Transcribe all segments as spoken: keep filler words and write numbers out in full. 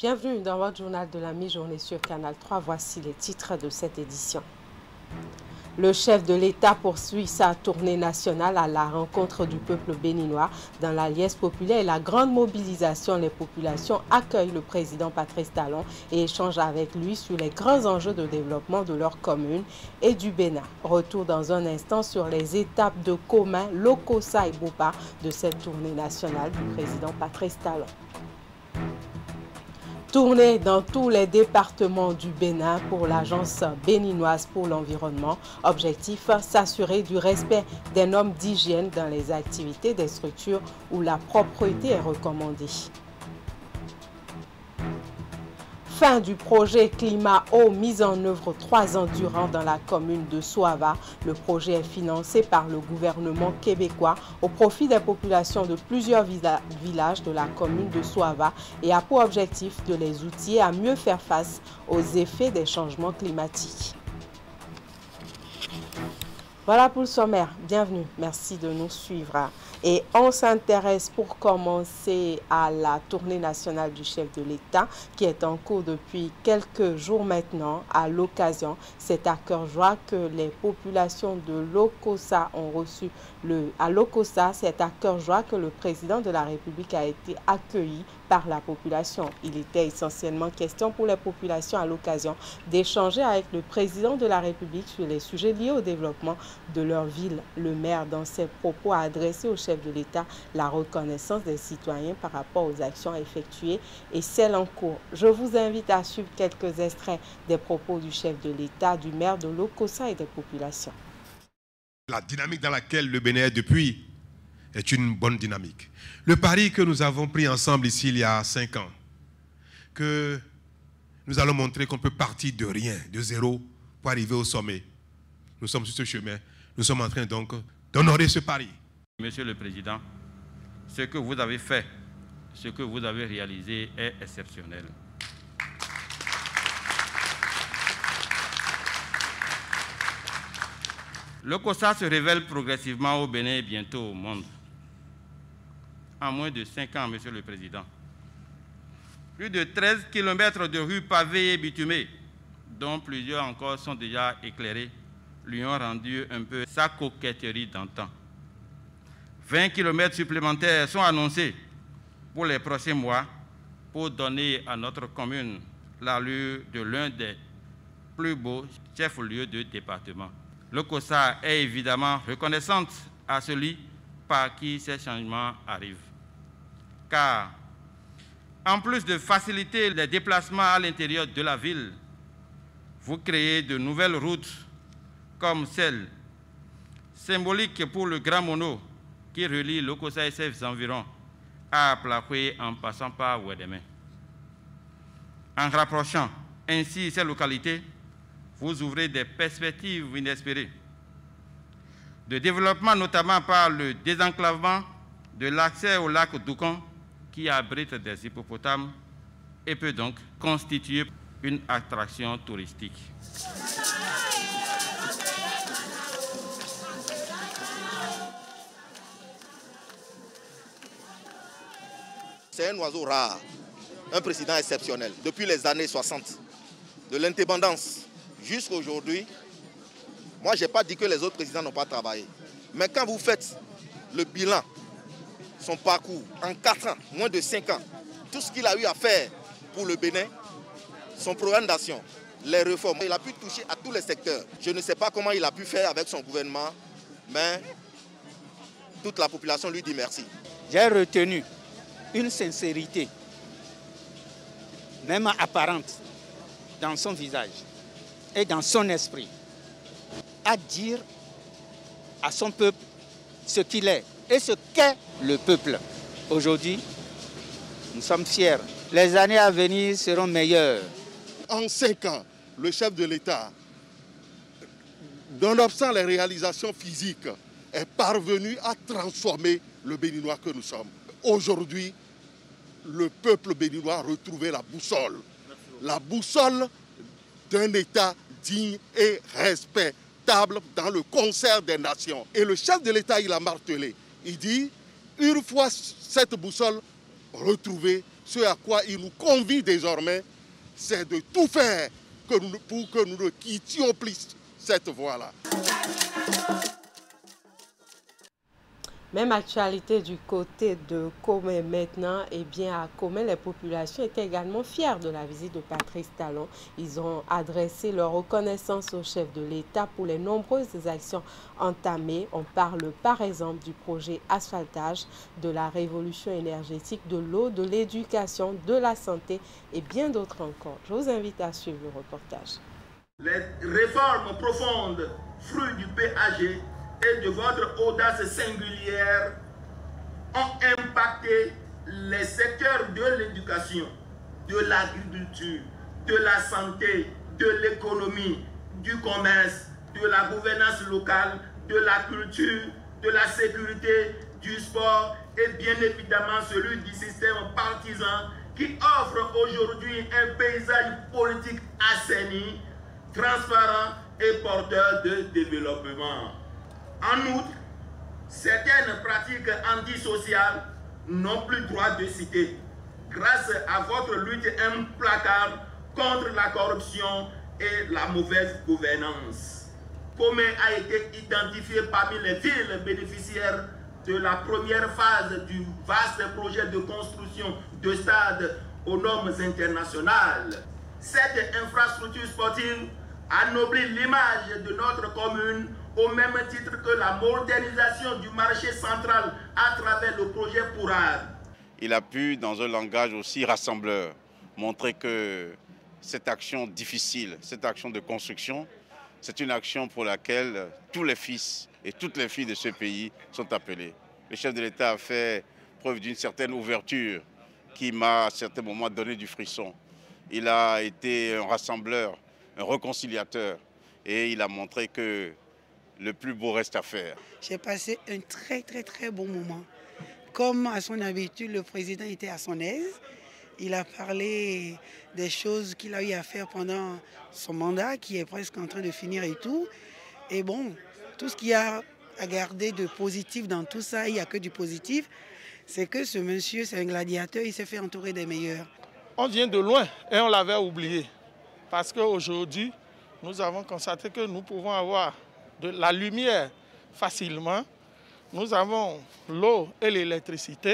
Bienvenue dans votre journal de la mi-journée sur Canal trois. Voici les titres de cette édition. Le chef de l'État poursuit sa tournée nationale à la rencontre du peuple béninois dans la liesse populaire et la grande mobilisation. Les populations accueillent le président Patrice Talon et échangent avec lui sur les grands enjeux de développement de leur commune et du Bénin. Retour dans un instant sur les étapes de commun Lokossa et Bopa de cette tournée nationale du président Patrice Talon. Tournée dans tous les départements du Bénin pour l'Agence béninoise pour l'environnement. Objectif, s'assurer du respect des normes d'hygiène dans les activités des structures où la propreté est recommandée. Fin du projet Climat-Eau mis en œuvre trois ans durant dans la commune de Soava. Le projet est financé par le gouvernement québécois au profit des populations de plusieurs villages de la commune de Soava et a pour objectif de les outiller à mieux faire face aux effets des changements climatiques. Voilà pour le sommaire. Bienvenue. Merci de nous suivre. Et on s'intéresse pour commencer à la tournée nationale du chef de l'État qui est en cours depuis quelques jours maintenant. À l'occasion, c'est à cœur joie que les populations de Lokossa ont reçu le... À Lokossa, c'est à cœur joie que le président de la République a été accueilli par la population. Il était essentiellement question pour les populations à l'occasion d'échanger avec le président de la République sur les sujets liés au développement de leur ville. Le maire, dans ses propos, a adressé au chef de l'État la reconnaissance des citoyens par rapport aux actions effectuées et celles en cours. Je vous invite à suivre quelques extraits des propos du chef de l'État, du maire de Lokossa et des populations. La dynamique dans laquelle le Bénin est depuis est une bonne dynamique. Le pari que nous avons pris ensemble ici il y a cinq ans, que nous allons montrer qu'on peut partir de rien, de zéro, pour arriver au sommet. Nous sommes sur ce chemin. Nous sommes en train donc d'honorer ce pari. Monsieur le Président, ce que vous avez fait, ce que vous avez réalisé est exceptionnel. Le Lokossa se révèle progressivement au Bénin et bientôt au monde. En moins de cinq ans, Monsieur le Président, plus de treize kilomètres de rues pavées et bitumées, dont plusieurs encore sont déjà éclairées, lui ont rendu un peu sa coquetterie d'antan. vingt kilomètres supplémentaires sont annoncés pour les prochains mois pour donner à notre commune l'allure de l'un des plus beaux chefs-lieux de département. Lokossa est évidemment reconnaissante à celui par qui ces changements arrivent. Car, en plus de faciliter les déplacements à l'intérieur de la ville, vous créez de nouvelles routes comme celle symbolique pour le Grand Mono qui relie Lokossa et ses environs à Plakwe en passant par Ouédémé. En rapprochant ainsi ces localités, vous ouvrez des perspectives inespérées de développement, notamment par le désenclavement de l'accès au lac Doucon qui abrite des hippopotames et peut donc constituer une attraction touristique. C'est un oiseau rare, un président exceptionnel. Depuis les années soixante, de l'indépendance jusqu'à aujourd'hui, moi je n'ai pas dit que les autres présidents n'ont pas travaillé. Mais quand vous faites le bilan, son parcours, en quatre ans, moins de cinq ans, tout ce qu'il a eu à faire pour le Bénin, son programme d'action, les réformes, il a pu toucher à tous les secteurs. Je ne sais pas comment il a pu faire avec son gouvernement, mais toute la population lui dit merci. J'ai retenu une sincérité, même apparente, dans son visage et dans son esprit, à dire à son peuple ce qu'il est et ce qu'est le peuple. Aujourd'hui, nous sommes fiers. Les années à venir seront meilleures. En cinq ans, le chef de l'État, nonobstant les réalisations physiques, est parvenu à transformer le Béninois que nous sommes. Aujourd'hui, le peuple béninois a retrouvé la boussole. La boussole d'un État digne et respectable dans le concert des nations. Et le chef de l'État, il a martelé. Il dit, une fois cette boussole retrouvée, Ce à quoi il nous convie désormais, c'est de tout faire que nous, pour que nous ne quittions plus cette voie-là. Même actualité du côté de Comé maintenant, et bien à Comé, les populations étaient également fières de la visite de Patrice Talon. Ils ont adressé leur reconnaissance au chef de l'État pour les nombreuses actions entamées. On parle par exemple du projet asphaltage, de la révolution énergétique, de l'eau, de l'éducation, de la santé et bien d'autres encore. Je vous invite à suivre le reportage. Les réformes profondes, fruits du P A G, et de votre audace singulière ont impacté les secteurs de l'éducation, de l'agriculture, de la santé, de l'économie, du commerce, de la gouvernance locale, de la culture, de la sécurité, du sport et bien évidemment celui du système partisan qui offre aujourd'hui un paysage politique assaini, transparent et porteur de développement. En outre, certaines pratiques antisociales n'ont plus droit de citer grâce à votre lutte implacable contre la corruption et la mauvaise gouvernance. Comé a été identifié parmi les villes bénéficiaires de la première phase du vaste projet de construction de stades aux normes internationales. Cette infrastructure sportive anoblit l'image de notre commune au même titre que la modernisation du marché central à travers le projet Pourad. Il a pu, dans un langage aussi rassembleur, montrer que cette action difficile, cette action de construction, c'est une action pour laquelle tous les fils et toutes les filles de ce pays sont appelés. Le chef de l'État a fait preuve d'une certaine ouverture qui m'a à certains moments donné du frisson. Il a été un rassembleur, un réconciliateur et il a montré que le plus beau reste à faire. J'ai passé un très très très bon moment. Comme à son habitude, le président était à son aise. Il a parlé des choses qu'il a eu à faire pendant son mandat, qui est presque en train de finir et tout. Et bon, tout ce qu'il y a à garder de positif dans tout ça, il n'y a que du positif, c'est que ce monsieur, c'est un gladiateur, il s'est fait entourer des meilleurs. On vient de loin et on l'avait oublié. Parce qu'aujourd'hui, nous avons constaté que nous pouvons avoir de la lumière facilement. Nous avons l'eau et l'électricité,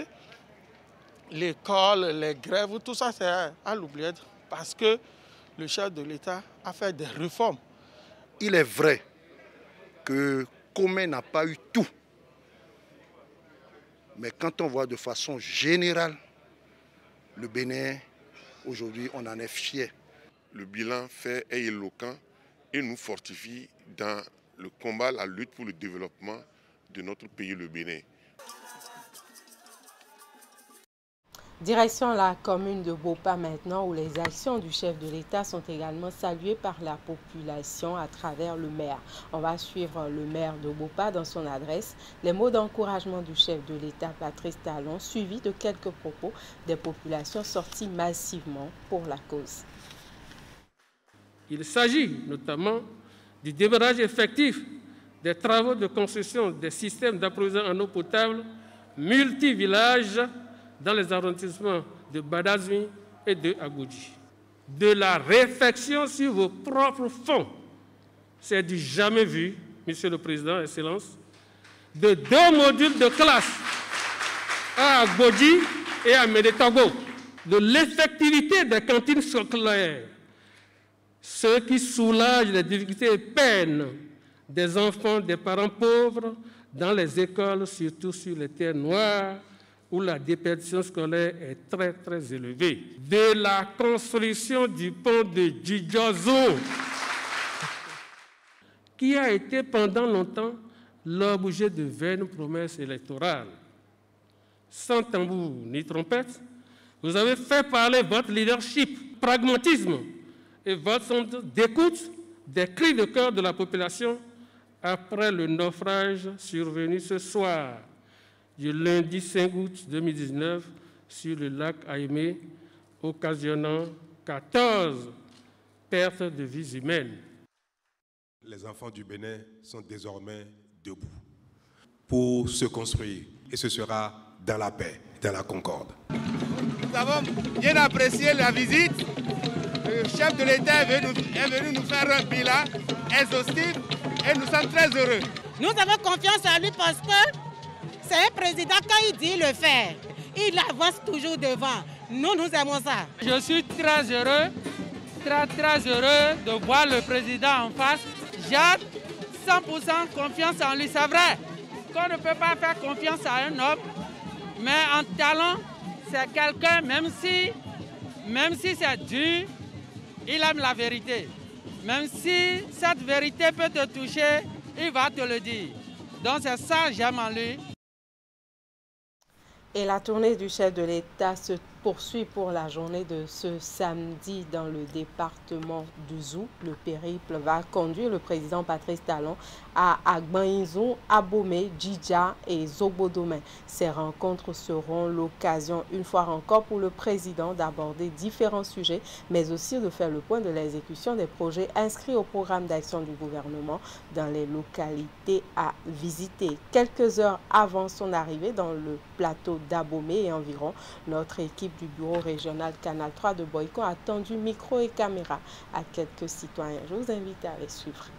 l'école, les grèves, tout ça c'est à l'oublier parce que le chef de l'État a fait des réformes. Il est vrai que Comé n'a pas eu tout. Mais quand on voit de façon générale, le Bénin, aujourd'hui, on en est fier. Le bilan fait est éloquent et nous fortifie dans le combat, la lutte pour le développement de notre pays, le Bénin. Direction la commune de Bopa maintenant, où les actions du chef de l'État sont également saluées par la population à travers le maire. On va suivre le maire de Bopa dans son adresse. Les mots d'encouragement du chef de l'État, Patrice Talon, suivis de quelques propos des populations sorties massivement pour la cause. Il s'agit notamment du démarrage effectif des travaux de construction des systèmes d'approvisionnement en eau potable multi-villages dans les arrondissements de Badazouin et de Agoudji. De la réflexion sur vos propres fonds, c'est du jamais vu, Monsieur le Président, Excellence, de deux modules de classe à Agoudji et à Médétago, de l'effectivité des cantines scolaires, ce qui soulage les difficultés et peines des enfants des parents pauvres dans les écoles, surtout sur les terres noires, où la déperdition scolaire est très, très élevée. De la construction du pont de Djidjozo, qui a été pendant longtemps l'objet de vaines promesses électorales. Sans tambour ni trompette, vous avez fait parler votre leadership, pragmatisme et votre sens d'écoute des cris de cœur de la population après le naufrage survenu ce soir du lundi cinq août deux mille dix-neuf sur le lac Aïmé, occasionnant quatorze pertes de vies humaines. Les enfants du Bénin sont désormais debout pour se construire, et ce sera dans la paix, dans la concorde. avons bien apprécié la visite. Le chef de l'État est venu, est venu nous faire un bilan exhaustif et nous sommes très heureux. Nous avons confiance en lui parce que c'est un président, quand il dit le faire, il avance toujours devant. Nous, nous aimons ça. Je suis très heureux, très très heureux de voir le président en face. J'ai cent pour cent confiance en lui. C'est vrai qu'on ne peut pas faire confiance à un homme, mais en talent, c'est quelqu'un, même si, même si c'est dur, il aime la vérité. Même si cette vérité peut te toucher, il va te le dire. Donc c'est ça que j'aime en lui. Et la tournée du chef de l'État se poursuit pour la journée de ce samedi dans le département du Zou. Le périple va conduire le président Patrice Talon à Agban-Izou, Abomey, Djidja et Zobodomé. Ces rencontres seront l'occasion, une fois encore, pour le président d'aborder différents sujets, mais aussi de faire le point de l'exécution des projets inscrits au programme d'action du gouvernement dans les localités à visiter. Quelques heures avant son arrivée dans le plateau d'Abomey et environ, notre équipe du bureau régional Canal trois de Boycon a tendu micro et caméra à quelques citoyens. Je vous invite à les suivre.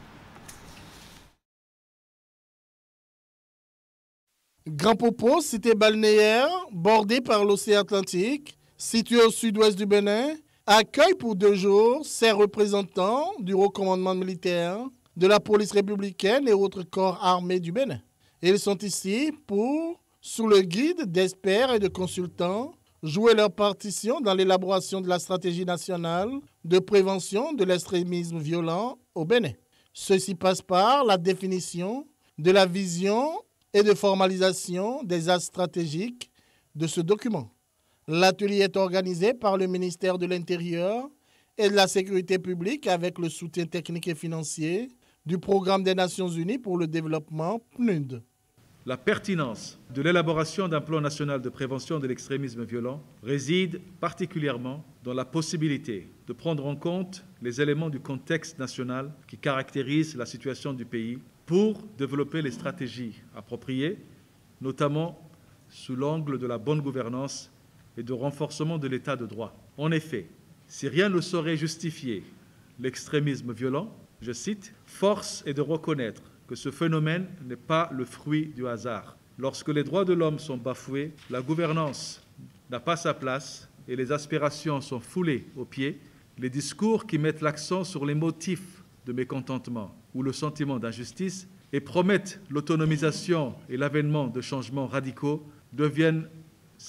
Grand Popo, cité balnéaire, bordée par l'océan Atlantique, située au sud-ouest du Bénin, accueille pour deux jours ses représentants du haut commandement militaire, de la police républicaine et autres corps armés du Bénin. Ils sont ici pour, sous le guide d'experts et de consultants, jouer leur partition dans l'élaboration de la stratégie nationale de prévention de l'extrémisme violent au Bénin. Ceci passe par la définition de la vision et de formalisation des axes stratégiques de ce document. L'atelier est organisé par le ministère de l'Intérieur et de la Sécurité publique avec le soutien technique et financier du Programme des Nations Unies pour le développement P N U D. La pertinence de l'élaboration d'un plan national de prévention de l'extrémisme violent réside particulièrement dans la possibilité de prendre en compte les éléments du contexte national qui caractérisent la situation du pays pour développer les stratégies appropriées, notamment sous l'angle de la bonne gouvernance et de renforcement de l'état de droit. En effet, si rien ne saurait justifier l'extrémisme violent, je cite, « Force est de reconnaître que ce phénomène n'est pas le fruit du hasard. Lorsque les droits de l'homme sont bafoués, la gouvernance n'a pas sa place et les aspirations sont foulées aux pieds, les discours qui mettent l'accent sur les motifs de mécontentement ou le sentiment d'injustice et promettent l'autonomisation et l'avènement de changements radicaux deviennent séduisants. »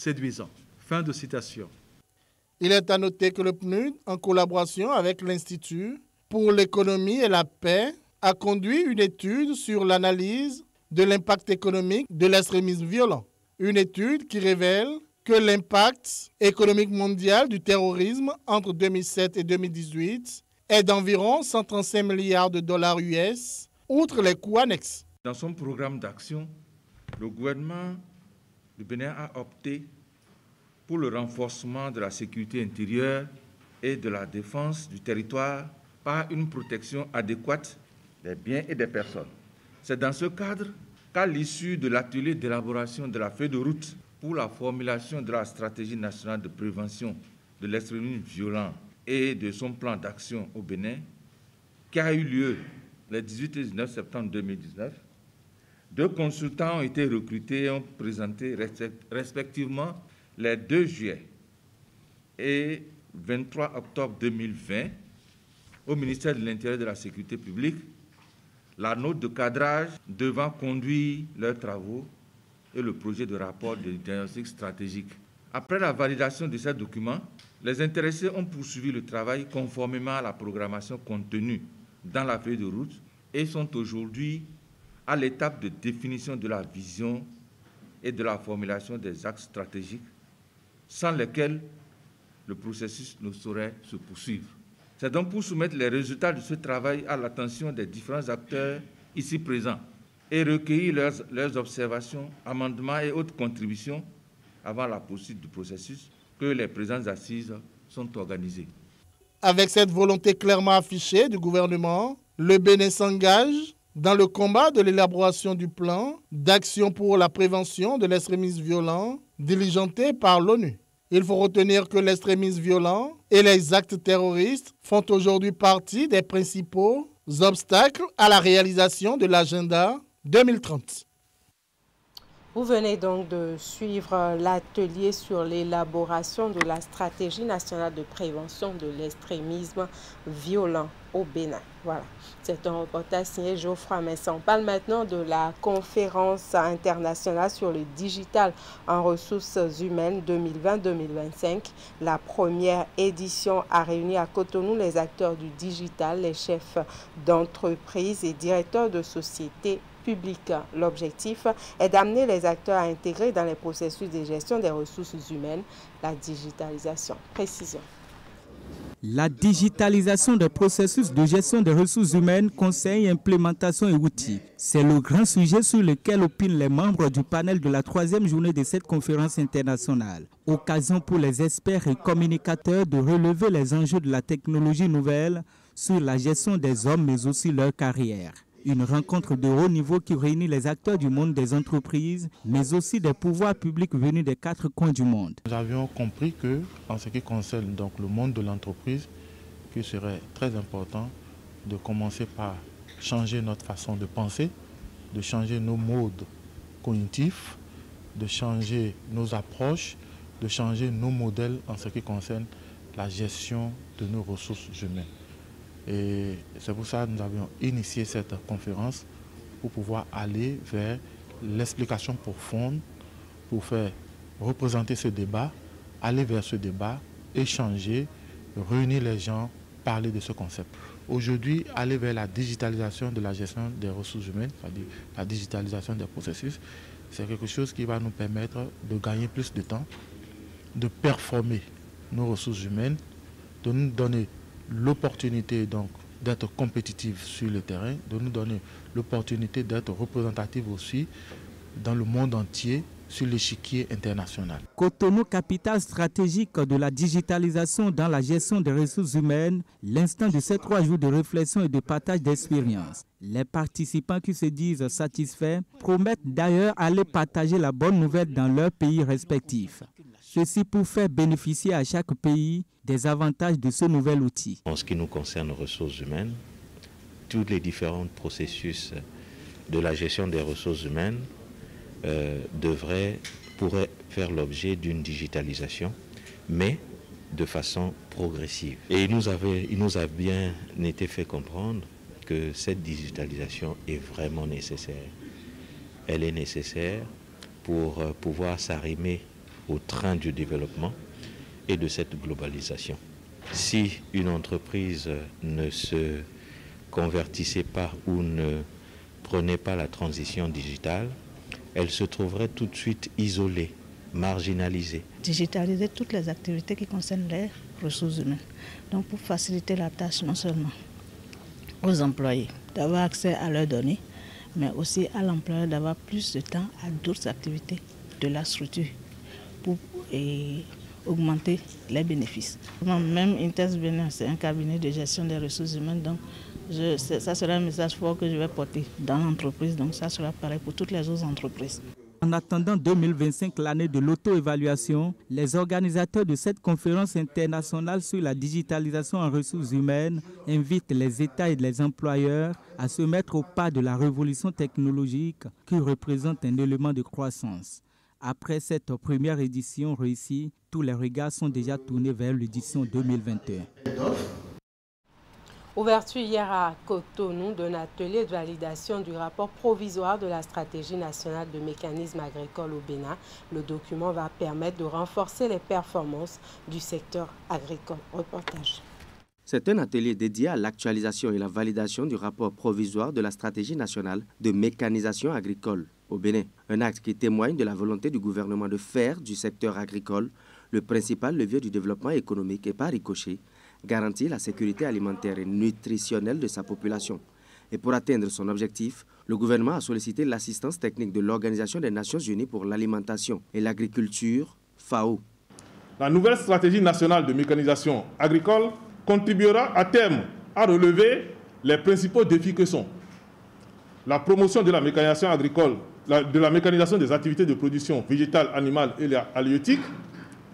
Fin de citation. Il est à noter que le P N U D, en collaboration avec l'Institut pour l'économie et la paix, a conduit une étude sur l'analyse de l'impact économique de l'extrémisme violent. Une étude qui révèle que l'impact économique mondial du terrorisme entre deux mille sept et deux mille dix-huit est d'environ cent trente-cinq milliards de dollars U S, outre les coûts annexes. Dans son programme d'action, le gouvernement du Bénin a opté pour le renforcement de la sécurité intérieure et de la défense du territoire par une protection adéquate des biens et des personnes. C'est dans ce cadre qu'à l'issue de l'atelier d'élaboration de la feuille de route pour la formulation de la stratégie nationale de prévention de l'extrémisme violent et de son plan d'action au Bénin, qui a eu lieu le dix-huit et dix-neuf septembre deux mille dix-neuf, deux consultants ont été recrutés et ont présenté respectivement les deux juillet et vingt-trois octobre deux mille vingt au ministère de l'Intérieur et de la Sécurité publique la note de cadrage devant conduire leurs travaux et le projet de rapport de diagnostic stratégique. Après la validation de ces documents, les intéressés ont poursuivi le travail conformément à la programmation contenue dans la feuille de route et sont aujourd'hui à l'étape de définition de la vision et de la formulation des axes stratégiques, sans lesquels le processus ne saurait se poursuivre. C'est donc pour soumettre les résultats de ce travail à l'attention des différents acteurs ici présents et recueillir leurs, leurs observations, amendements et autres contributions avant la poursuite du processus que les présentes assises sont organisées. Avec cette volonté clairement affichée du gouvernement, le Bénin s'engage dans le combat de l'élaboration du plan d'action pour la prévention de l'extrémisme violent diligenté par l'ONU. Il faut retenir que l'extrémisme violent et les actes terroristes font aujourd'hui partie des principaux obstacles à la réalisation de l'agenda deux mille trente. Vous venez donc de suivre l'atelier sur l'élaboration de la stratégie nationale de prévention de l'extrémisme violent au Bénin. Voilà, c'est un reportage signé Geoffroy Messin. On parle maintenant de la conférence internationale sur le digital en ressources humaines deux mille vingt deux mille vingt-cinq. La première édition a réuni à Cotonou les acteurs du digital, les chefs d'entreprise et directeurs de sociétés public. L'objectif est d'amener les acteurs à intégrer dans les processus de gestion des ressources humaines la digitalisation. Précision. La digitalisation des processus de gestion des ressources humaines, conseils, implémentation et outils. C'est le grand sujet sur lequel opinent les membres du panel de la troisième journée de cette conférence internationale. Occasion pour les experts et communicateurs de relever les enjeux de la technologie nouvelle sur la gestion des hommes mais aussi leur carrière. Une rencontre de haut niveau qui réunit les acteurs du monde des entreprises, mais aussi des pouvoirs publics venus des quatre coins du monde. Nous avions compris que, en ce qui concerne donc le monde de l'entreprise, qu'il serait très important de commencer par changer notre façon de penser, de changer nos modes cognitifs, de changer nos approches, de changer nos modèles en ce qui concerne la gestion de nos ressources humaines. Et c'est pour ça que nous avions initié cette conférence pour pouvoir aller vers l'explication profonde, pour faire représenter ce débat, aller vers ce débat, échanger, réunir les gens, parler de ce concept. Aujourd'hui, aller vers la digitalisation de la gestion des ressources humaines, c'est-à-dire la digitalisation des processus, c'est quelque chose qui va nous permettre de gagner plus de temps, de performer nos ressources humaines, de nous donner l'opportunité donc d'être compétitif sur le terrain, de nous donner l'opportunité d'être représentatif aussi dans le monde entier sur l'échiquier international. Cotonou, capitale stratégique de la digitalisation dans la gestion des ressources humaines, l'instant de ces trois jours de réflexion et de partage d'expériences. Les participants qui se disent satisfaits promettent d'ailleurs aller partager la bonne nouvelle dans leurs pays respectifs. Ceci pour faire bénéficier à chaque pays des avantages de ce nouvel outil. En ce qui nous concerne ressources humaines, tous les différents processus de la gestion des ressources humaines euh, devraient, pourraient faire l'objet d'une digitalisation, mais de façon progressive. Et il nous, avait, il nous a bien été fait comprendre que cette digitalisation est vraiment nécessaire. Elle est nécessaire pour euh, pouvoir s'arrimer au train du développement et de cette globalisation. Si une entreprise ne se convertissait pas ou ne prenait pas la transition digitale, elle se trouverait tout de suite isolée, marginalisée. Digitaliser toutes les activités qui concernent les ressources humaines. Donc pour faciliter la tâche non seulement aux employés d'avoir accès à leurs données, mais aussi à l'employeur d'avoir plus de temps à d'autres activités de la structure pour et augmenter les bénéfices. Même Intes Bénin, c'est un cabinet de gestion des ressources humaines, donc je, ça sera un message fort que je vais porter dans l'entreprise, donc ça sera pareil pour toutes les autres entreprises. En attendant deux mille vingt-cinq, l'année de l'auto-évaluation, les organisateurs de cette conférence internationale sur la digitalisation en ressources humaines invitent les États et les employeurs à se mettre au pas de la révolution technologique qui représente un élément de croissance. Après cette première édition réussie, tous les regards sont déjà tournés vers l'édition deux mille vingt et un. Ouverture hier à Cotonou d'un atelier de validation du rapport provisoire de la stratégie nationale de mécanismes agricoles au Bénin. Le document va permettre de renforcer les performances du secteur agricole. Reportage. C'est un atelier dédié à l'actualisation et la validation du rapport provisoire de la stratégie nationale de mécanisation agricole au Bénin. Un acte qui témoigne de la volonté du gouvernement de faire du secteur agricole le principal levier du développement économique et par ricochet, garantir la sécurité alimentaire et nutritionnelle de sa population. Et pour atteindre son objectif, le gouvernement a sollicité l'assistance technique de l'Organisation des Nations Unies pour l'alimentation et l'agriculture, FAO. La nouvelle stratégie nationale de mécanisation agricole contribuera à terme à relever les principaux défis que sont la promotion de la mécanisation agricole, la, de la mécanisation des activités de production végétale, animale et halieutique,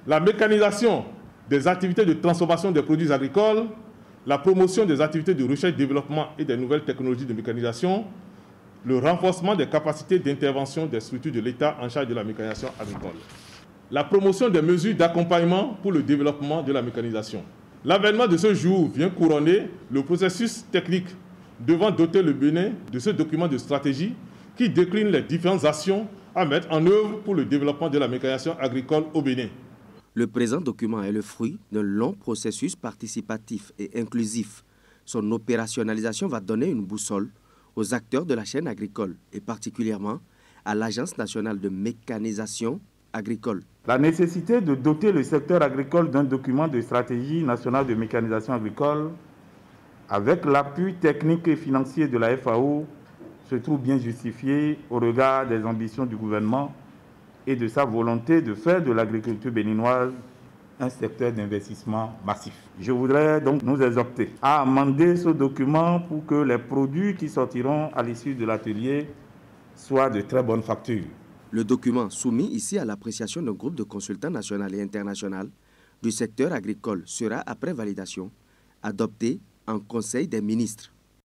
la mécanisation des activités de transformation des produits agricoles, la promotion des activités de recherche, développement et des nouvelles technologies de mécanisation, le renforcement des capacités d'intervention des structures de l'État en charge de la mécanisation agricole, la promotion des mesures d'accompagnement pour le développement de la mécanisation. L'avènement de ce jour vient couronner le processus technique devant doter le Bénin de ce document de stratégie qui décline les différentes actions à mettre en œuvre pour le développement de la mécanisation agricole au Bénin. Le présent document est le fruit d'un long processus participatif et inclusif. Son opérationnalisation va donner une boussole aux acteurs de la chaîne agricole et particulièrement à l'Agence nationale de mécanisation agricole. La nécessité de doter le secteur agricole d'un document de stratégie nationale de mécanisation agricole avec l'appui technique et financier de la F A O se trouve bien justifiée au regard des ambitions du gouvernement et de sa volonté de faire de l'agriculture béninoise un secteur d'investissement massif. Je voudrais donc nous exhorter à amender ce document pour que les produits qui sortiront à l'issue de l'atelier soient de très bonne facture. Le document soumis ici à l'appréciation d'un groupe de consultants national et international du secteur agricole sera, après validation, adopté en Conseil des ministres.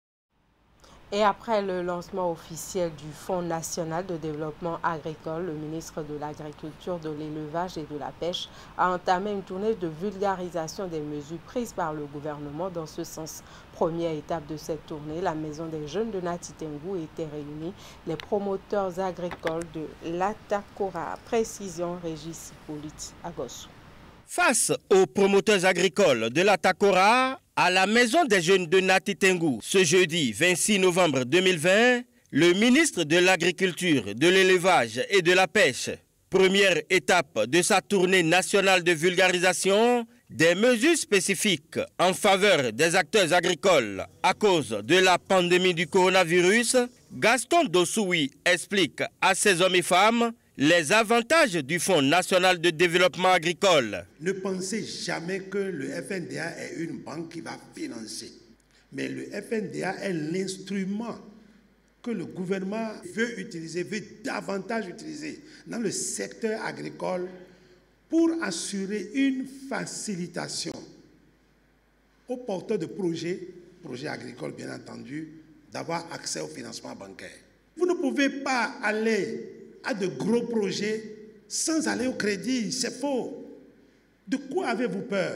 Et après le lancement officiel du Fonds national de développement agricole, le ministre de l'Agriculture, de l'Élevage et de la Pêche a entamé une tournée de vulgarisation des mesures prises par le gouvernement dans ce sens. Première étape de cette tournée, la Maison des Jeunes de Nati Tengou étaient réunis les promoteurs agricoles de l'Atakora. Précision, Régis Hippolyte Agossou. Face aux promoteurs agricoles de l'Atakora, à la Maison des Jeunes de Nati Tengou, ce jeudi vingt-six novembre deux mille vingt, le ministre de l'Agriculture, de l'Élevage et de la Pêche, première étape de sa tournée nationale de vulgarisation des mesures spécifiques en faveur des acteurs agricoles à cause de la pandémie du coronavirus, Gaston Dossoui explique à ces hommes et femmes les avantages du Fonds national de développement agricole. Ne pensez jamais que le F N D A est une banque qui va financer. Mais le F N D A est l'instrument que le gouvernement veut utiliser, veut davantage utiliser dans le secteur agricole pour assurer une facilitation aux porteurs de projets, projets agricoles bien entendu, d'avoir accès au financement bancaire. Vous ne pouvez pas aller à de gros projets sans aller au crédit, c'est faux. De quoi avez-vous peur?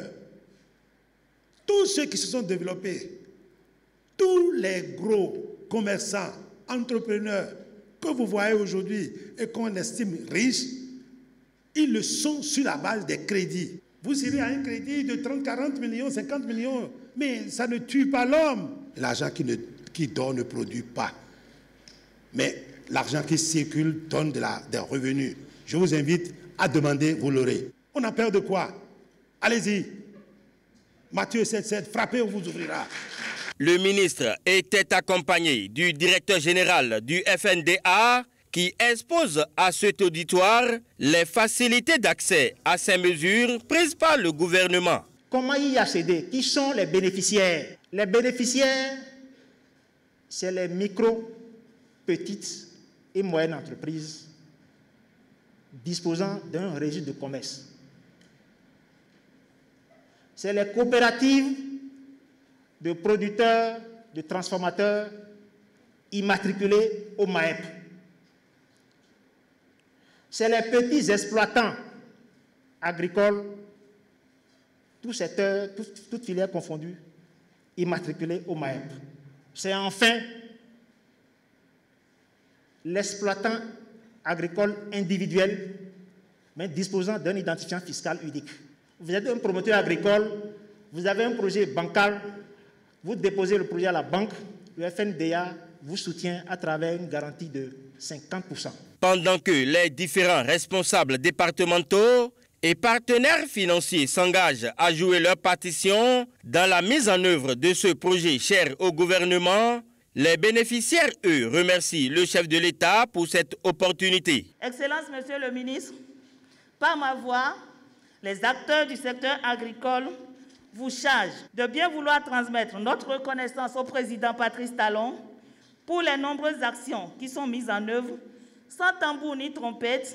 Tous ceux qui se sont développés, tous les gros commerçants, entrepreneurs que vous voyez aujourd'hui et qu'on estime riches, ils le sont sur la base des crédits. Vous irez à un crédit de trente, quarante millions, cinquante millions, mais ça ne tue pas l'homme. L'argent qui, ne, qui donne ne produit pas. Mais l'argent qui circule donne de la, des revenus. Je vous invite à demander, vous l'aurez. On a peur de quoi? Allez-y. Matthieu sept sept, frappez, on vous ouvrira. Le ministre était accompagné du directeur général du F N D A qui expose à cet auditoire les facilités d'accès à ces mesures prises par le gouvernement. Comment y accéder? Qui sont les bénéficiaires? Les bénéficiaires, c'est les micro, petites et moyennes entreprises disposant d'un registre de commerce. C'est les coopératives de producteurs, de transformateurs immatriculés au M A E P. C'est les petits exploitants agricoles, tous secteurs, toutes, toutes filières confondues, immatriculés au M A E P. C'est enfin l'exploitant agricole individuel, mais disposant d'un identifiant fiscal unique. Vous êtes un promoteur agricole, vous avez un projet bancal, vous déposez le projet à la banque, le F N D A vous soutient à travers une garantie de cinquante pour cent. Pendant que les différents responsables départementaux et partenaires financiers s'engagent à jouer leur partition dans la mise en œuvre de ce projet cher au gouvernement, les bénéficiaires, eux, remercient le chef de l'État pour cette opportunité. Excellence, Monsieur le ministre, par ma voix, les acteurs du secteur agricole vous chargent de bien vouloir transmettre notre reconnaissance au président Patrice Talon pour les nombreuses actions qui sont mises en œuvre, sans tambour ni trompette,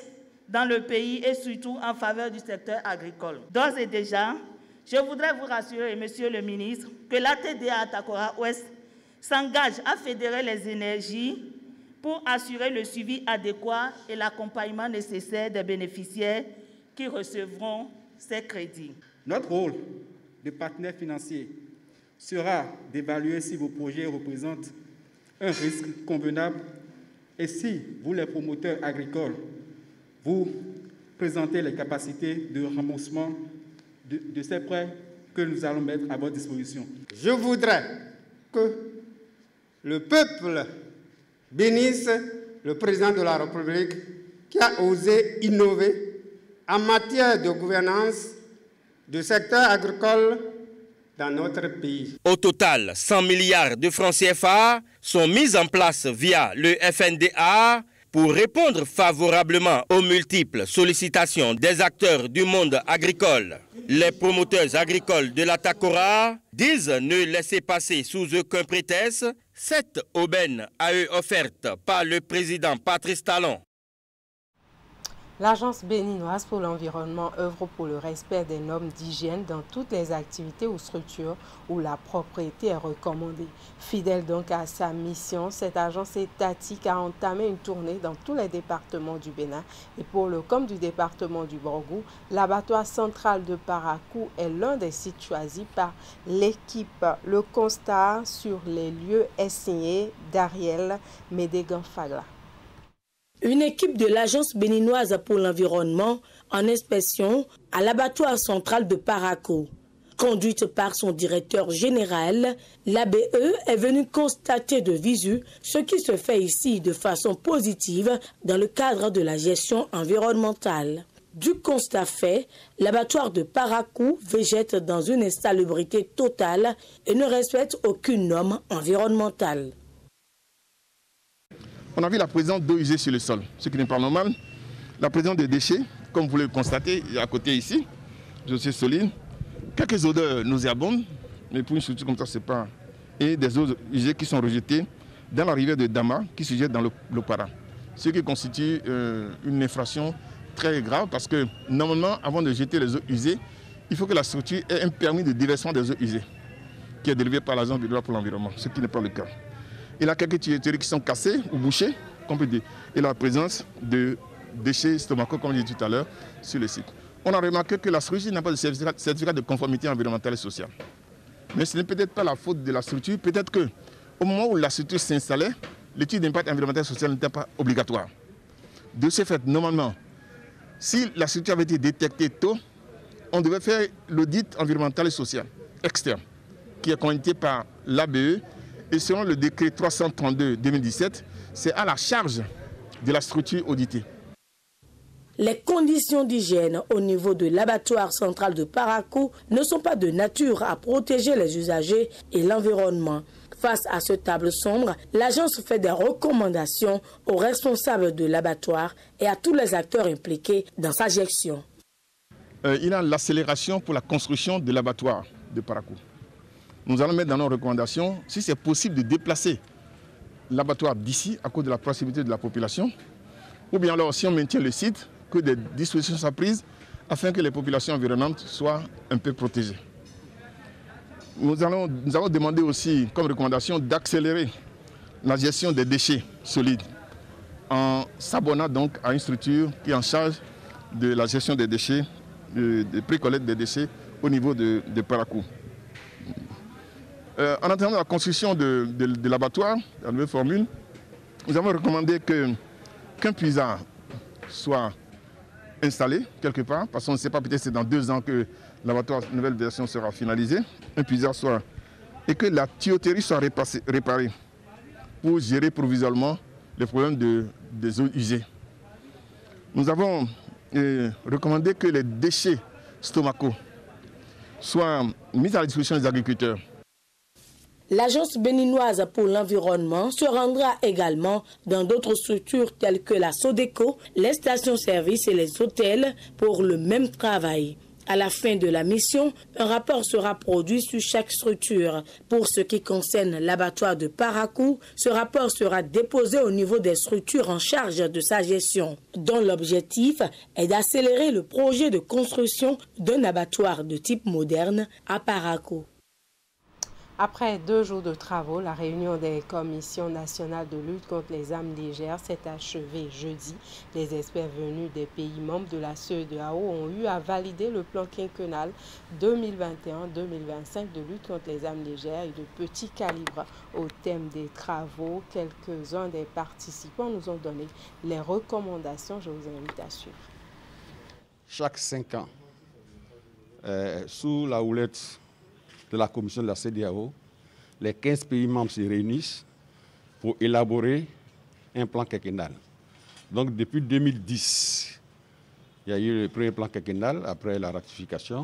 dans le pays et surtout en faveur du secteur agricole. D'ores et déjà, je voudrais vous rassurer, Monsieur le ministre, que l'A T D A Atakora Ouest s'engage à fédérer les énergies pour assurer le suivi adéquat et l'accompagnement nécessaire des bénéficiaires qui recevront ces crédits. Notre rôle de partenaire financier sera d'évaluer si vos projets représentent un risque convenable et si vous, les promoteurs agricoles, vous présentez les capacités de remboursement de, de ces prêts que nous allons mettre à votre disposition. Je voudrais que le peuple bénisse le président de la République qui a osé innover en matière de gouvernance du secteur agricole dans notre pays. Au total, cent milliards de francs C F A sont mis en place via le F N D A pour répondre favorablement aux multiples sollicitations des acteurs du monde agricole. Les promoteurs agricoles de la Takora disent ne laisser passer sous aucun prétexte cette aubaine à eux offerte par le président Patrice Talon. L'Agence béninoise pour l'environnement œuvre pour le respect des normes d'hygiène dans toutes les activités ou structures où la propriété est recommandée. Fidèle donc à sa mission, cette agence étatique a entamé une tournée dans tous les départements du Bénin. Et pour le com du département du Borgou, l'abattoir central de Parakou est l'un des sites choisis par l'équipe. Le constat sur les lieux est signé d'Ariel Médégan-Fagla. Une équipe de l'Agence béninoise pour l'environnement en inspection à l'abattoir central de Parakou. Conduite par son directeur général, l'A B E est venue constater de visu ce qui se fait ici de façon positive dans le cadre de la gestion environnementale. Du constat fait, l'abattoir de Parakou végète dans une insalubrité totale et ne respecte aucune norme environnementale. On a vu la présence d'eau usée sur le sol, ce qui n'est pas normal. La présence de déchets, comme vous le constatez, à côté ici, je suis solide. Quelques odeurs nauséabondes, mais pour une structure comme ça, c'est pas. Et des eaux usées qui sont rejetées dans la rivière de Dama, qui se jette dans l'Opara. Ce qui constitue euh, une infraction très grave, parce que normalement, avant de jeter les eaux usées, il faut que la structure ait un permis de déversement des eaux usées, qui est délivré par l'Agence béninoise pour l'environnement, ce qui n'est pas le cas. Il y a quelques tuyauteries qui sont cassées ou bouchées, comme on peut dire, et la présence de déchets stomacaux, comme je disais tout à l'heure, sur le site. On a remarqué que la structure n'a pas de certificat de conformité environnementale et sociale. Mais ce n'est peut-être pas la faute de la structure, peut-être qu'au moment où la structure s'installait, l'étude d'impact environnemental et social n'était pas obligatoire. De ce fait, normalement, si la structure avait été détectée tôt, on devait faire l'audit environnemental et social externe, qui est commandité par l'A B E. Et selon le décret trois cent trente-deux deux mille dix-sept, c'est à la charge de la structure auditée. Les conditions d'hygiène au niveau de l'abattoir central de Parakou ne sont pas de nature à protéger les usagers et l'environnement. Face à ce tableau sombre, l'agence fait des recommandations aux responsables de l'abattoir et à tous les acteurs impliqués dans sa gestion. Euh, il y a l'accélération pour la construction de l'abattoir de Parakou. Nous allons mettre dans nos recommandations, si c'est possible de déplacer l'abattoir d'ici à cause de la proximité de la population, ou bien alors si on maintient le site, que des dispositions soient prises afin que les populations environnantes soient un peu protégées. Nous, allons, nous avons demandé aussi comme recommandation d'accélérer la gestion des déchets solides en s'abonnant donc à une structure qui est en charge de la gestion des déchets, de, de pré-collecte des déchets au niveau de, de Parakou. Euh, en attendant la construction de, de, de l'abattoir, la nouvelle formule, nous avons recommandé que, qu'un puisard soit installé quelque part, parce qu'on ne sait pas, peut-être c'est dans deux ans que l'abattoir, la nouvelle version sera finalisée, un puisard soit, et que la tuyauterie soit répassée, réparée pour gérer provisoirement les problèmes de, des eaux usées. Nous avons euh, recommandé que les déchets stomacaux soient mis à la disposition des agriculteurs. L'Agence béninoise pour l'environnement se rendra également dans d'autres structures telles que la Sodeco, les stations-service et les hôtels pour le même travail. À la fin de la mission, un rapport sera produit sur chaque structure. Pour ce qui concerne l'abattoir de Parakou, ce rapport sera déposé au niveau des structures en charge de sa gestion, dont l'objectif est d'accélérer le projet de construction d'un abattoir de type moderne à Parakou. Après deux jours de travaux, la réunion des commissions nationales de lutte contre les armes légères s'est achevée jeudi. Les experts venus des pays membres de la C E D E A O ont eu à valider le plan quinquennal deux mille vingt et un deux mille vingt-cinq de lutte contre les armes légères et de petit calibre. Au thème des travaux, quelques-uns des participants nous ont donné les recommandations. Je vous invite à suivre. Chaque cinq ans, euh, sous la houlette de la commission de la C E D E A O, les quinze pays membres se réunissent pour élaborer un plan quinquennal. Donc depuis deux mille dix, il y a eu le premier plan quinquennal après la ratification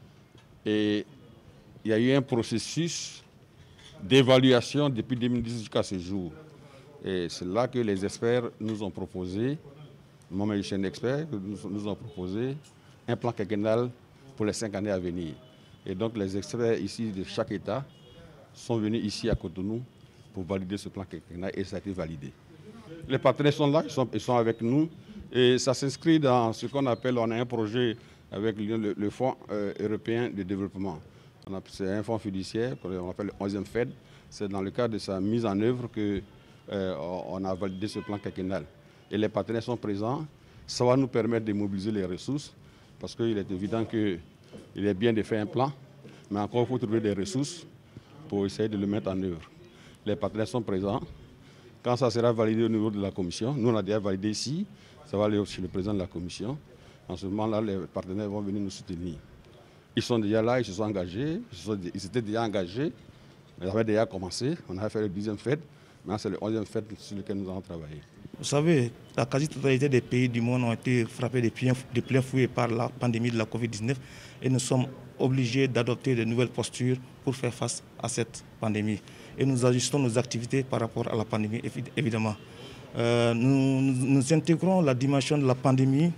et il y a eu un processus d'évaluation depuis deux mille dix jusqu'à ce jour. Et c'est là que les experts nous ont proposé, moi-même je suis un expert, nous, nous ont proposé un plan quinquennal pour les cinq années à venir. Et donc les experts ici de chaque État sont venus ici à Cotonou pour valider ce plan quinquennal et ça a été validé. Les partenaires sont là, ils sont, ils sont avec nous et ça s'inscrit dans ce qu'on appelle, on a un projet avec le, le Fonds euh, européen de développement. C'est un fonds fiduciaire qu'on appelle le onzième F E D. C'est dans le cadre de sa mise en œuvre qu'on euh, a validé ce plan quinquennal. Et les partenaires sont présents, ça va nous permettre de mobiliser les ressources parce qu'il est évident que il est bien de faire un plan, mais encore il faut trouver des ressources pour essayer de le mettre en œuvre. Les partenaires sont présents. Quand ça sera validé au niveau de la commission, nous on a déjà validé ici, ça va aller chez le président de la commission. En ce moment-là, les partenaires vont venir nous soutenir. Ils sont déjà là, ils se sont engagés, ils, sont, ils étaient déjà engagés, ils avaient déjà commencé, on avait fait le dixième F E D, maintenant c'est le onzième F E D sur lequel nous allons travailler. Vous savez, la quasi-totalité des pays du monde ont été frappés de plein, de plein fouet par la pandémie de la Covid dix-neuf et nous sommes obligés d'adopter de nouvelles postures pour faire face à cette pandémie. Et nous ajustons nos activités par rapport à la pandémie, évidemment. Euh, nous, nous intégrons la dimension de la pandémie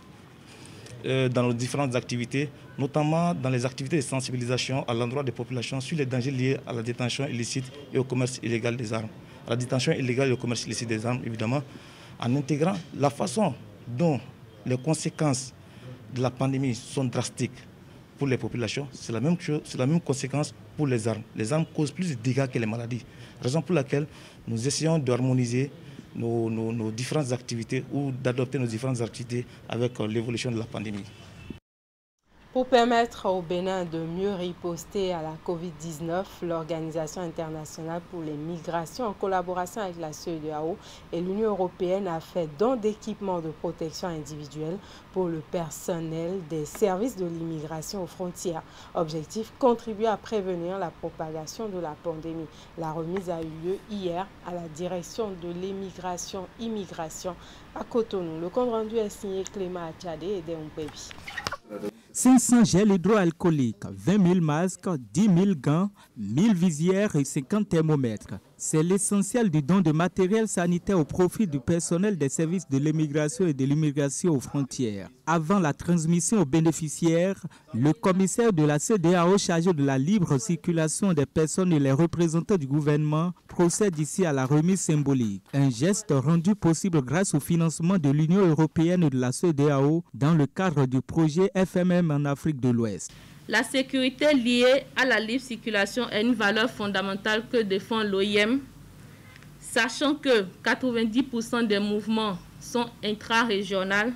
euh, dans nos différentes activités, notamment dans les activités de sensibilisation à l'endroit des populations sur les dangers liés à la détention illicite et au commerce illégal des armes. La détention illégale et le commerce illicite des armes, évidemment, en intégrant la façon dont les conséquences de la pandémie sont drastiques pour les populations. C'est la même chose, c'est la même conséquence pour les armes. Les armes causent plus de dégâts que les maladies. Raison pour laquelle nous essayons d'harmoniser nos, nos, nos différentes activités ou d'adopter nos différentes activités avec l'évolution de la pandémie. Pour permettre au Bénin de mieux riposter à la Covid dix-neuf, l'Organisation internationale pour les migrations, en collaboration avec la C E D E A O et l'Union européenne, a fait don d'équipements de protection individuelle pour le personnel des services de l'immigration aux frontières. Objectif, contribuer à prévenir la propagation de la pandémie. La remise a eu lieu hier à la direction de l'immigration immigration à Cotonou. Le compte rendu est signé Clément Achadé et Deon Pébi. cinq cents gels hydroalcooliques, vingt mille masques, dix mille gants, mille visières et cinquante thermomètres. C'est l'essentiel du don de matériel sanitaire au profit du personnel des services de l'immigration et de l'immigration aux frontières. Avant la transmission aux bénéficiaires, le commissaire de la C E D E A O chargé de la libre circulation des personnes et les représentants du gouvernement procède ici à la remise symbolique. Un geste rendu possible grâce au financement de l'Union européenne et de la C E D E A O dans le cadre du projet F M M en Afrique de l'Ouest. La sécurité liée à la libre circulation est une valeur fondamentale que défend l'O I M, sachant que quatre-vingt-dix pour cent des mouvements sont intra-régionaux.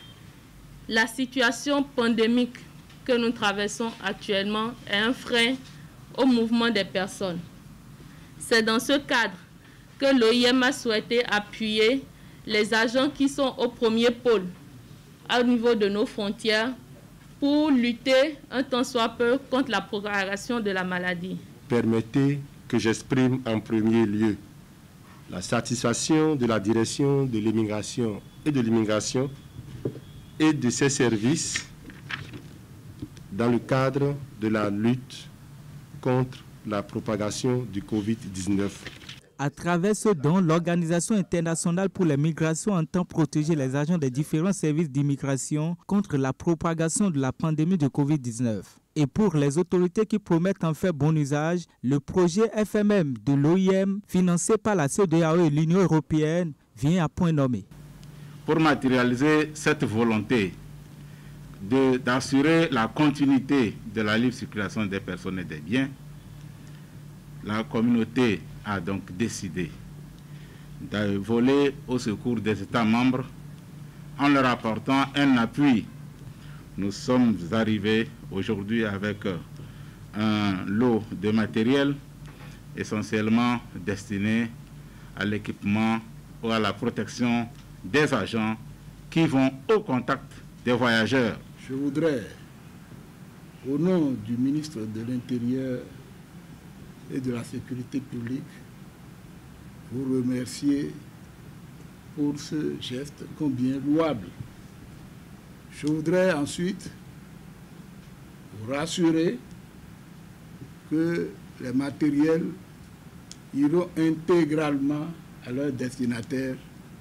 La situation pandémique que nous traversons actuellement est un frein au mouvement des personnes. C'est dans ce cadre que l'O I M a souhaité appuyer les agents qui sont au premier pôle au niveau de nos frontières pour lutter un tant soit peu contre la propagation de la maladie. Permettez que j'exprime en premier lieu la satisfaction de la direction de l'immigration et de l'immigration et de ses services dans le cadre de la lutte contre la propagation du Covid dix-neuf. À travers ce don, l'Organisation internationale pour les migrations entend protéger les agents des différents services d'immigration contre la propagation de la pandémie de covid dix-neuf. Et pour les autorités qui promettent en faire bon usage, le projet F M M de l'O I M, financé par la C E D A O et l'Union européenne, vient à point nommé. Pour matérialiser cette volonté d'assurer la continuité de la libre circulation des personnes et des biens, la communauté a donc décidé de voler au secours des États membres en leur apportant un appui. Nous sommes arrivés aujourd'hui avec un lot de matériel essentiellement destiné à l'équipement ou à la protection des agents qui vont au contact des voyageurs. Je voudrais, au nom du ministre de l'Intérieur et de la Sécurité publique, vous remercier pour ce geste combien louable. Je voudrais ensuite vous rassurer que les matériels iront intégralement à leurs destinataires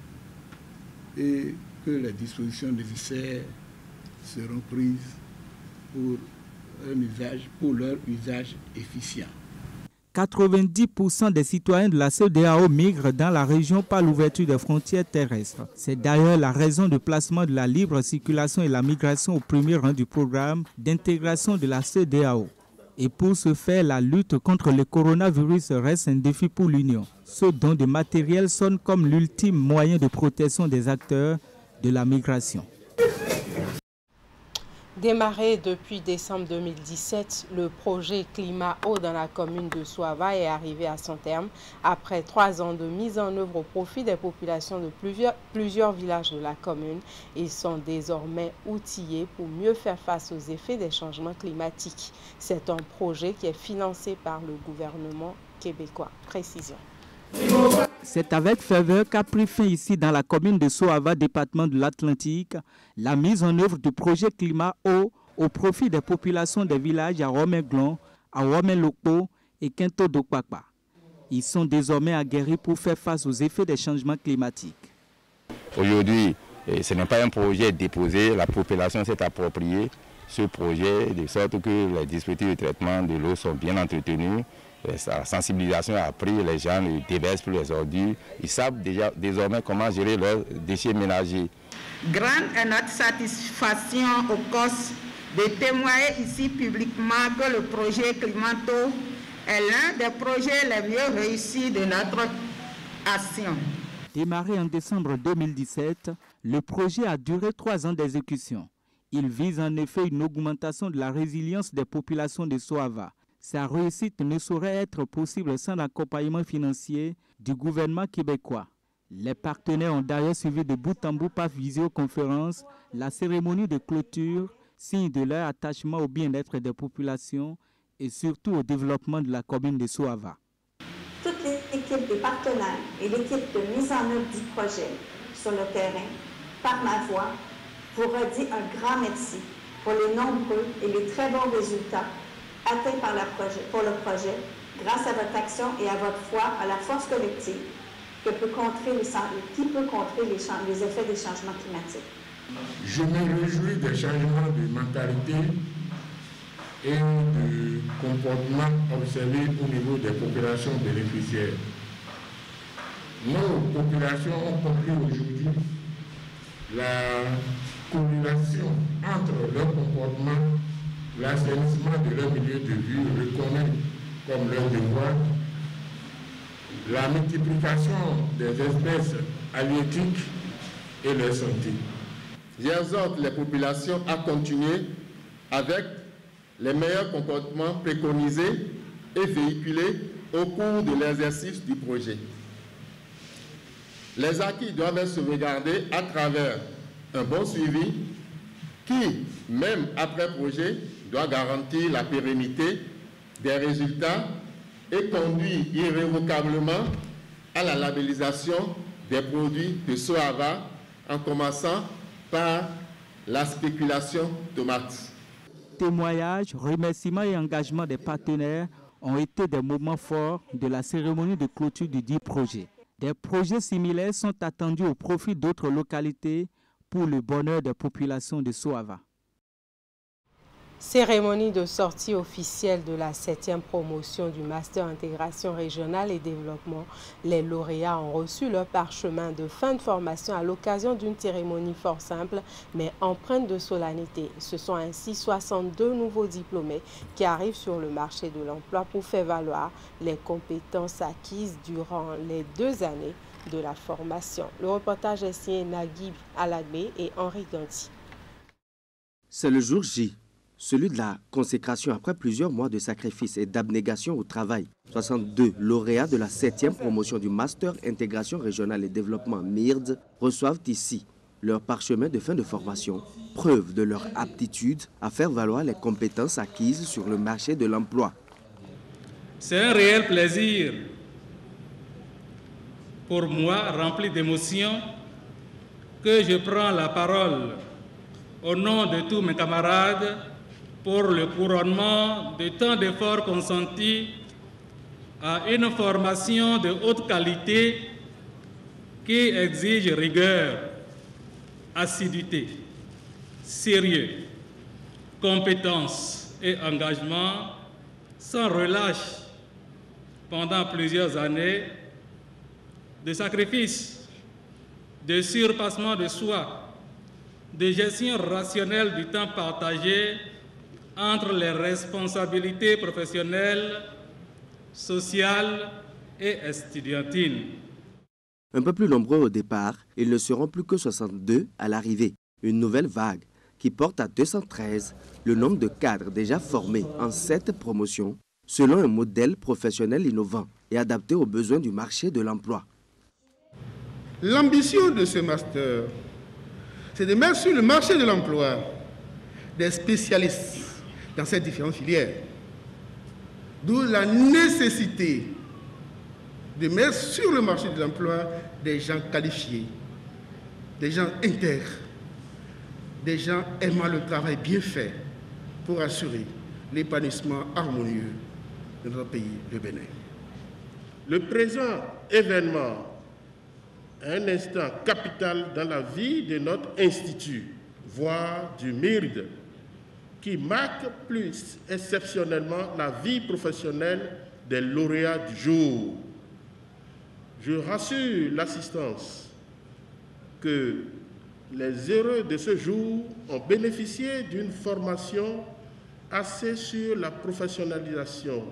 et que les dispositions nécessaires seront prises pour un usage, pour leur usage efficient. quatre-vingt-dix pour cent des citoyens de la C E D A O migrent dans la région par l'ouverture des frontières terrestres. C'est d'ailleurs la raison de placement de la libre circulation et la migration au premier rang du programme d'intégration de la C E D A O. Et pour ce faire, la lutte contre le coronavirus reste un défi pour l'Union. Ce don de matériel sonne comme l'ultime moyen de protection des acteurs de la migration. Démarré depuis décembre deux mille dix-sept, le projet Climat Eau dans la commune de Soava est arrivé à son terme après trois ans de mise en œuvre au profit des populations de plusieurs, plusieurs villages de la commune. Ils sont désormais outillés pour mieux faire face aux effets des changements climatiques. C'est un projet qui est financé par le gouvernement québécois. Précision. C'est avec ferveur qu'a pris fin ici dans la commune de Soava, département de l'Atlantique, la mise en œuvre du projet Climat Eau au profit des populations des villages à Romain-Glon, à Romain-Loco et Quinto-Dokpakpa. Ils sont désormais aguerris pour faire face aux effets des changements climatiques. Aujourd'hui, ce n'est pas un projet déposé, la population s'est appropriée ce projet de sorte que les dispositifs de traitement de l'eau sont bien entretenus. La sensibilisation a pris, les gens les déversent pour les ordures. Ils savent déjà désormais comment gérer leurs déchets ménagers. Grande est notre satisfaction au C O S de témoigner ici publiquement que le projet Climato est l'un des projets les mieux réussis de notre action. Démarré en décembre deux mille dix-sept, le projet a duré trois ans d'exécution. Il vise en effet une augmentation de la résilience des populations de Soava. Sa réussite ne saurait être possible sans l'accompagnement financier du gouvernement québécois. Les partenaires ont d'ailleurs suivi de bout en bout par visioconférence la cérémonie de clôture, signe de leur attachement au bien-être des populations et surtout au développement de la commune de Soava. Toute l'équipe des partenaires et l'équipe de mise en œuvre du projet sur le terrain, par ma voix, vous redit un grand merci pour les nombreux et les très bons résultats atteint par la projet, pour le projet, grâce à votre action et à votre foi à la force collective que peut contrer les, qui peut contrer les, les effets des changements climatiques. Je me réjouis des changements de mentalité et de comportement observés au niveau des populations bénéficiaires. Nos populations ont compris aujourd'hui la corrélation entre leur comportement, l'assainissement de leur milieu de vie reconnu comme leur devoir, la multiplication des espèces halieutiques et leur santé. J'exhorte les populations à continuer avec les meilleurs comportements préconisés et véhiculés au cours de l'exercice du projet. Les acquis doivent être sauvegardés à travers un bon suivi qui, même après projet, doit garantir la pérennité des résultats et conduire irrévocablement à la labellisation des produits de Soava, en commençant par la spéculation tomate. Témoignages, remerciements et engagement des partenaires ont été des moments forts de la cérémonie de clôture du dit projet. Des projets similaires sont attendus au profit d'autres localités pour le bonheur des populations de Soava. Cérémonie de sortie officielle de la septième promotion du Master Intégration Régionale et Développement. Les lauréats ont reçu leur parchemin de fin de formation à l'occasion d'une cérémonie fort simple mais empreinte de solennité. Ce sont ainsi soixante-deux nouveaux diplômés qui arrivent sur le marché de l'emploi pour faire valoir les compétences acquises durant les deux années de la formation. Le reportage est signé Naguib Alagbé et Henri Ganti. C'est le jour J. Celui de la consécration après plusieurs mois de sacrifice et d'abnégation au travail. soixante-deux lauréats de la septième promotion du Master Intégration Régionale et Développement M I R D reçoivent ici leur parchemin de fin de formation, preuve de leur aptitude à faire valoir les compétences acquises sur le marché de l'emploi. C'est un réel plaisir pour moi, rempli d'émotion, que je prends la parole au nom de tous mes camarades pour le couronnement de tant d'efforts consentis à une formation de haute qualité qui exige rigueur, assiduité, sérieux, compétence et engagement sans relâche pendant plusieurs années de sacrifice, de surpassement de soi, de gestion rationnelle du temps partagé entre les responsabilités professionnelles, sociales et estudiantines. Un peu plus nombreux au départ, ils ne seront plus que soixante-deux à l'arrivée. Une nouvelle vague qui porte à deux cent treize le nombre de cadres déjà formés en sept promotions selon un modèle professionnel innovant et adapté aux besoins du marché de l'emploi. L'ambition de ce master, c'est de mettre sur le marché de l'emploi des spécialistes dans ces différentes filières. D'où la nécessité de mettre sur le marché de l'emploi des gens qualifiés, des gens intègres, des gens aimant le travail bien fait pour assurer l'épanouissement harmonieux de notre pays, le Bénin. Le présent événement est un instant capital dans la vie de notre institut, voire du M I R D, qui marque plus exceptionnellement la vie professionnelle des lauréats du jour. Je rassure l'assistance que les heureux de ce jour ont bénéficié d'une formation axée sur la professionnalisation.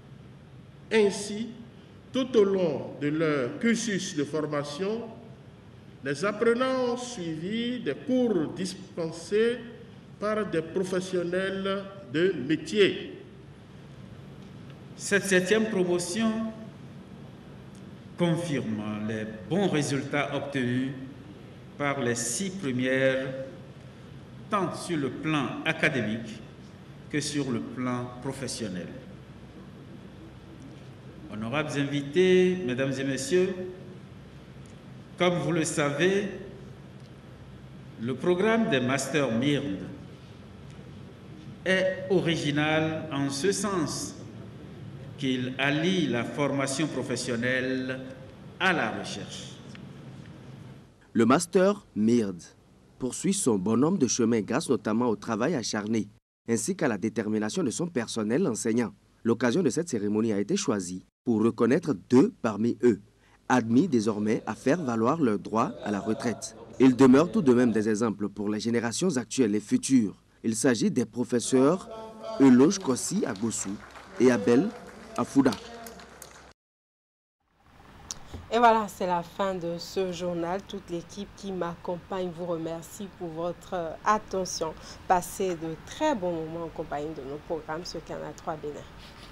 Ainsi, tout au long de leur cursus de formation, les apprenants ont suivi des cours dispensés par des professionnels de métier. Cette septième promotion confirme les bons résultats obtenus par les six premières, tant sur le plan académique que sur le plan professionnel. Honorables invités, mesdames et messieurs, comme vous le savez, le programme des Masters M I R D est original en ce sens qu'il allie la formation professionnelle à la recherche. Le Master M I R D poursuit son bonhomme de chemin grâce notamment au travail acharné ainsi qu'à la détermination de son personnel enseignant. L'occasion de cette cérémonie a été choisie pour reconnaître deux parmi eux, admis désormais à faire valoir leur droit à la retraite. Ils demeurent tout de même des exemples pour les générations actuelles et futures. Il s'agit des professeurs Eloge Kossi à Gossou et Abel Afouda. Et voilà, c'est la fin de ce journal. Toute l'équipe qui m'accompagne vous remercie pour votre attention. Passez de très bons moments en compagnie de nos programmes sur Canal trois Bénin.